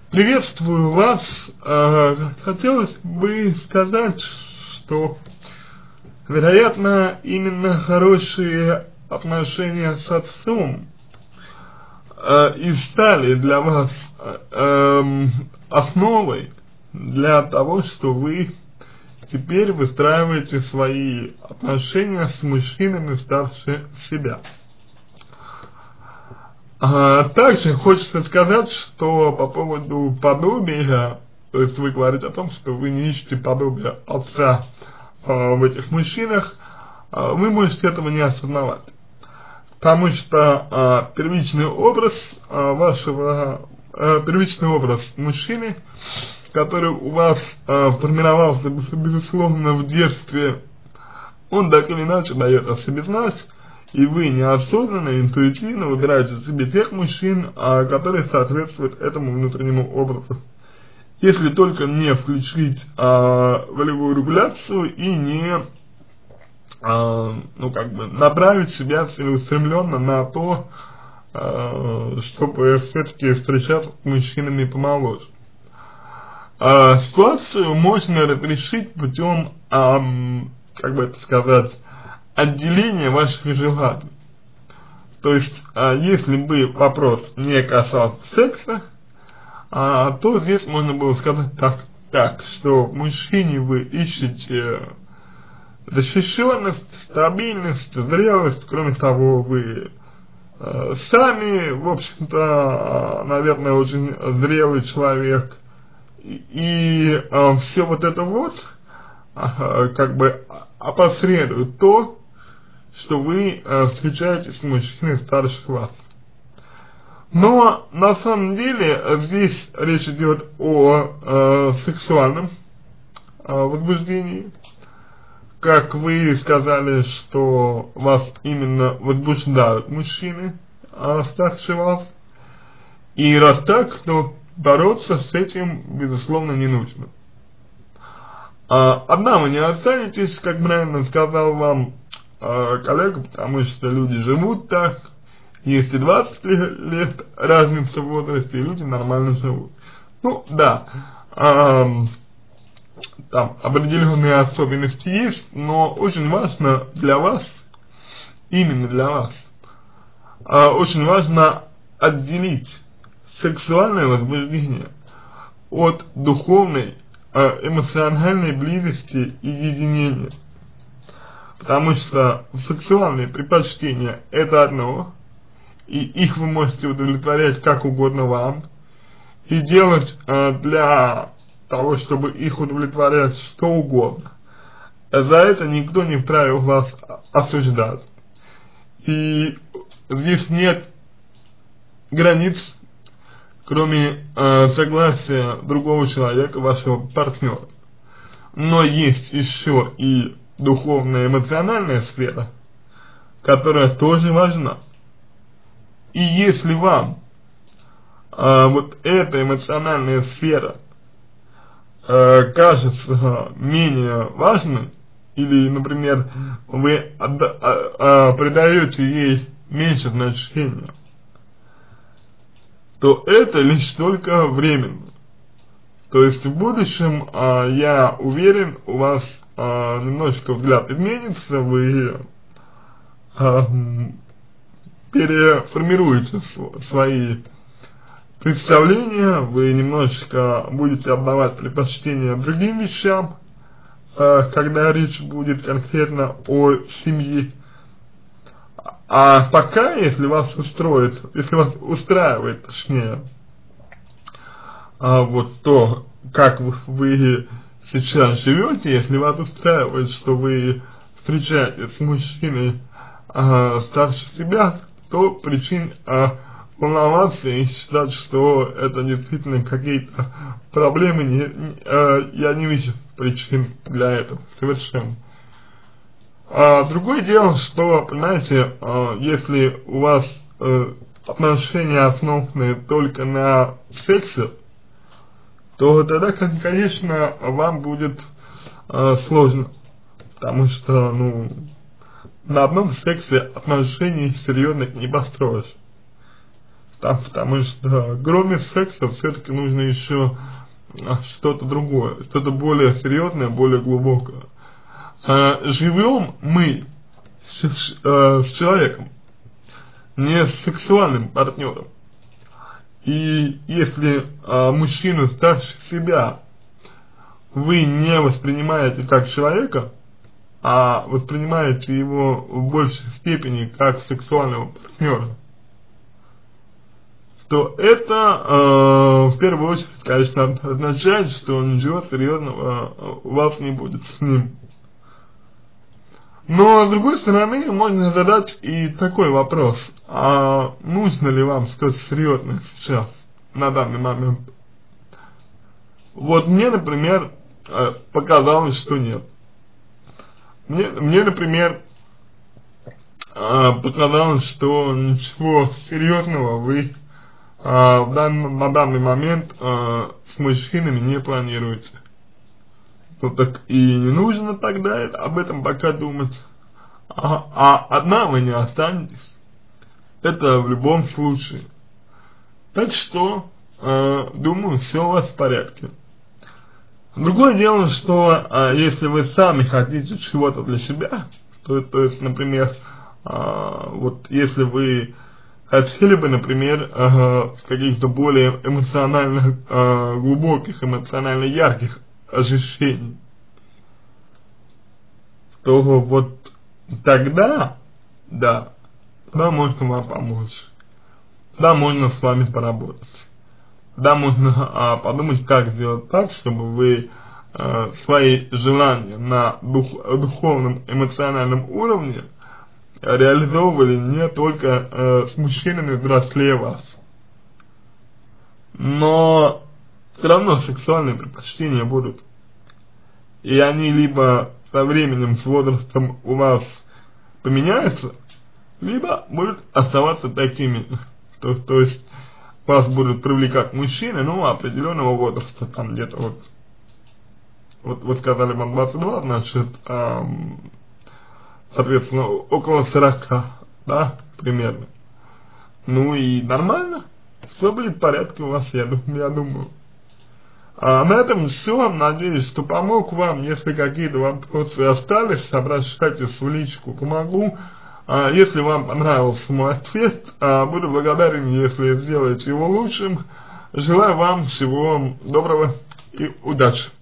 Приветствую вас. Хотелось бы сказать, что, вероятно, именно хорошие отношения с отцом и стали для вас основой для того, что вы теперь выстраиваете свои отношения с мужчинами старше себя. Также хочется сказать, что по поводу подобия, то есть вы говорите о том, что вы не ищете подобия отца в этих мужчинах, вы можете этого не осознавать. Потому что первичный образ первичный образ мужчины, который у вас формировался, безусловно, в детстве, он так или иначе дает о себе знать. И вы неосознанно, интуитивно выбираете себе тех мужчин, которые соответствуют этому внутреннему образу. Если только не включить волевую регуляцию и не направить себя целеустремленно на то, чтобы все-таки встречаться с мужчинами помоложе. Ситуацию можно разрешить путем, отделение ваших желаний. То есть, если бы вопрос не касался секса, то здесь можно было сказать так, что в мужчине вы ищете защищенность, стабильность, зрелость, кроме того, вы сами, в общем-то, наверное, очень зрелый человек, и все вот это вот, опосредует то, что вы встречаетесь с мужчиной старше вас. Но на самом деле здесь речь идет о сексуальном возбуждении. Как вы сказали, что вас именно возбуждают мужчины старше вас. И раз так, то бороться с этим, безусловно, не нужно. Одна вы не останетесь, как правильно сказал вам коллега, потому что люди живут так, есть и 20 лет разница в возрасте, и люди нормально живут. Ну, да, там определенные особенности есть, но очень важно для вас, именно для вас, очень важно отделить сексуальное возбуждение от духовной, эмоциональной близости и единения. Потому что сексуальные предпочтения это одно, и их вы можете удовлетворять как угодно вам, и делать для того, чтобы их удовлетворять что угодно. За это никто не вправе вас осуждать. И здесь нет границ, кроме согласия другого человека, вашего партнера. Но есть еще и духовная, эмоциональная сфера, которая тоже важна. И если вам вот эта эмоциональная сфера кажется менее важной, или, например, вы придаете ей меньше значения, то это лишь только временно. То есть в будущем, я уверен, у вас немножко взгляд изменится, вы переформируете свои представления, вы немножечко будете отдавать предпочтение другим вещам, когда речь будет конкретно о семье. А пока, если вас устраивает, точнее, вот то, как вы сейчас живете, если вас устраивает, что вы встречаетесь с мужчиной старше себя, то причин волноваться и считать, что это действительно какие-то проблемы, я не вижу причин для этого совершенно. Другое дело, что, понимаете, если у вас отношения основаны только на сексе, то тогда, конечно, вам будет сложно, потому что, на одном сексе отношений серьезных не построишь. потому что кроме секса все-таки нужно еще что-то другое, что-то более серьезное, более глубокое. Живем мы с человеком, не с сексуальным партнером. И если мужчину старше себя вы не воспринимаете как человека, а воспринимаете его в большей степени как сексуального партнера, то это в первую очередь, конечно, означает, что ничего серьезного у вас не будет с ним. Но с другой стороны, можно задать и такой вопрос: а нужно ли вам что-то серьезное сейчас, на данный момент? Вот мне, например, показалось, что нет. Мне, например, показалось, что ничего серьезного вы на данный момент с мужчинами не планируете. Ну так и не нужно тогда об этом пока думать. А одна вы не останетесь. Это в любом случае. Так что, думаю, все у вас в порядке. Другое дело, что если вы сами хотите чего-то для себя, то есть, например, вот если вы хотели бы, например, каких-то более эмоционально глубоких, эмоционально ярких ощущений, то вот тогда, да, можно вам помочь, да, можно с вами поработать, да, можно подумать, как сделать так, чтобы вы свои желания на духовном, эмоциональном уровне реализовывали не только с мужчинами взрослее вас, но все равно сексуальные предпочтения будут. И они либо со временем, с возрастом у вас поменяются, либо будут оставаться такими. То есть вас будут привлекать мужчины, ну, определенного возраста, там где-то вот сказали вам 22, значит, соответственно, около 40, да, примерно. Ну и нормально, все будет в порядке у вас, я думаю. На этом все, надеюсь, что помог вам. Если какие-то вопросы остались, обращайтесь в личку, помогу. Если вам понравился мой ответ, буду благодарен, если сделаете его лучшим. Желаю вам всего доброго и удачи.